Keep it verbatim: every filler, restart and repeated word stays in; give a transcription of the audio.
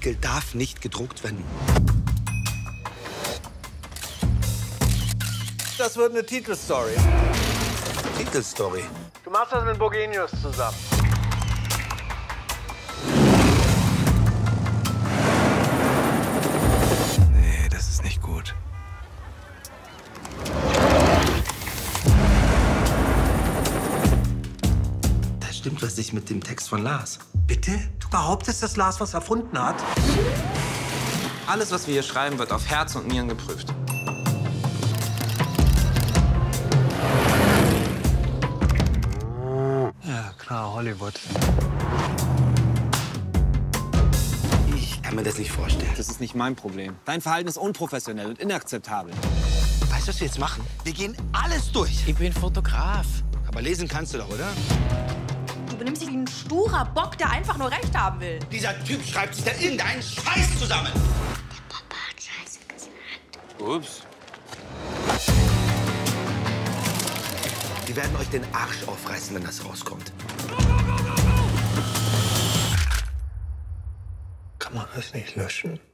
Artikel darf nicht gedruckt werden. Das wird eine Titelstory. Titelstory? Du machst das mit Borgenius zusammen. Nee, das ist nicht gut. Da stimmt was nicht mit dem Text von Lars. Bitte? Du behauptest, dass Lars was erfunden hat? Alles, was wir hier schreiben, wird auf Herz und Nieren geprüft. Ja, klar, Hollywood. Ich kann mir das nicht vorstellen. Das ist nicht mein Problem. Dein Verhalten ist unprofessionell und inakzeptabel. Weißt du, was wir jetzt machen? Wir gehen alles durch. Ich bin Fotograf. Aber lesen kannst du doch, oder? Du benimmst dich wie ein sturer Bock, der einfach nur Recht haben will. Dieser Typ schreibt sich da irgendeinen Scheiß zusammen. Der Papa hat Scheiße gesagt. Ups. Die werden euch den Arsch aufreißen, wenn das rauskommt. Kann man das nicht löschen?